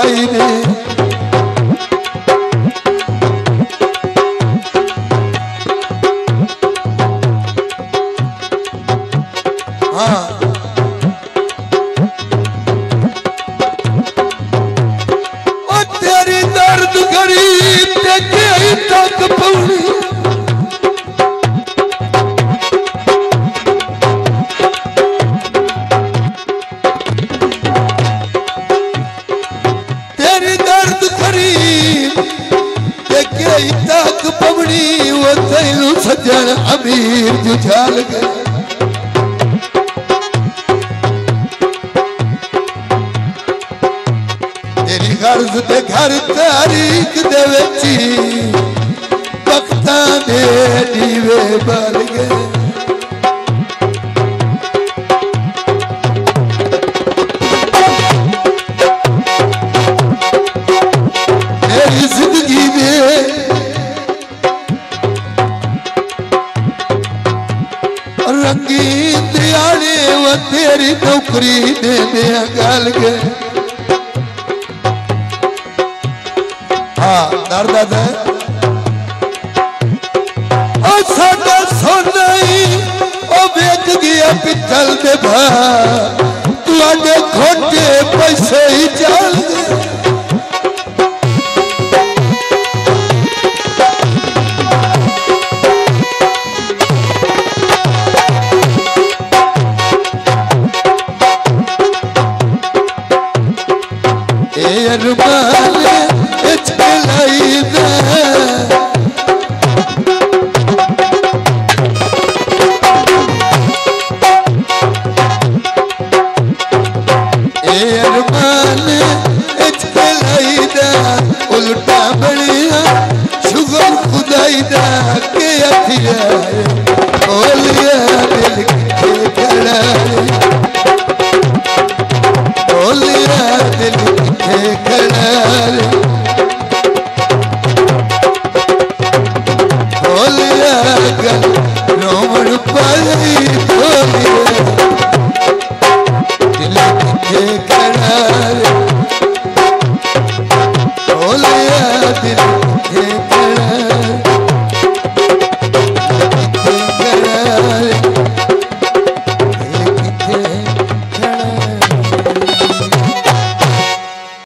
पाई ने हाँ तेरी दर्द गरीब देखे ही तक पौड़ी तेरी दर्द गरीब देखे ही तक पौड़ी वो तेलू सज्जन अमीर जुझाल गए गर्ज दे घर तारीख दे वची वक्तां दे दीवे बल गए मेरी जिंदगी में रंगीन दियाने वो तेरी नौकरी देने गल गए दर्द है साडा सोना ही बेच गया पित्तल दे तुहाडे खोटे पैसे ही चल उल्टा बड़िया शुगर खुदाई दा के अथिया बोलिया दिल के खड़ा बोलिया दिल के खड़ा बोलिया गल रोमन पाई बोलिया दिल के खड़ा दिल